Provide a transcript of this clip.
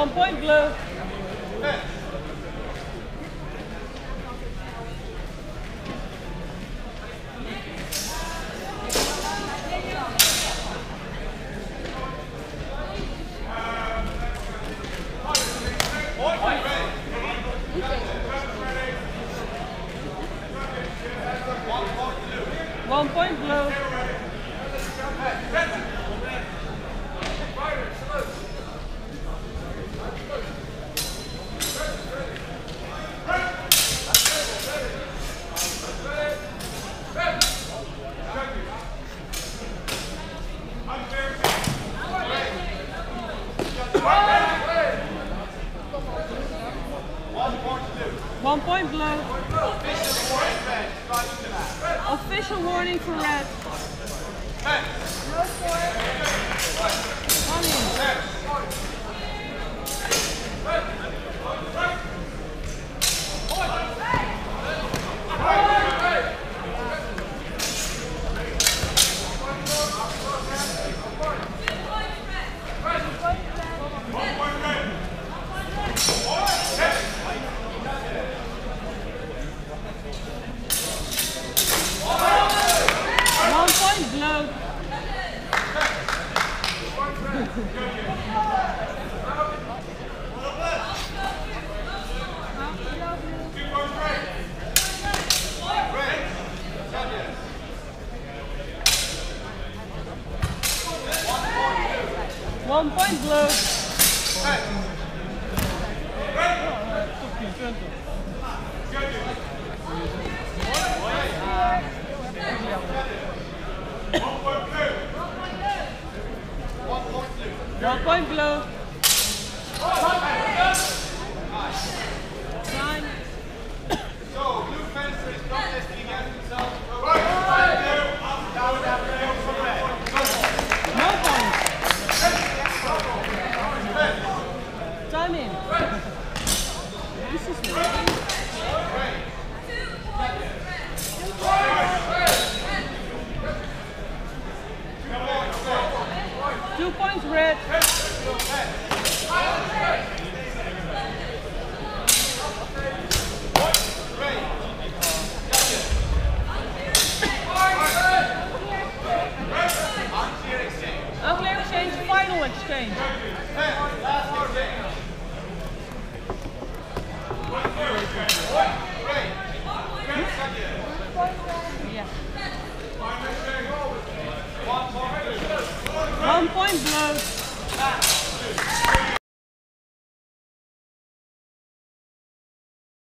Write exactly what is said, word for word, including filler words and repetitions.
One point blue. One point blue. One point blue. Official warning for red. No score. One in. Blue. One point blue. One point blue. Nine. So, blue fencers don't testing against themselves. No points. Time in. This is red. Two points red. Unclear exchange, final exchange. Yeah. One point blue.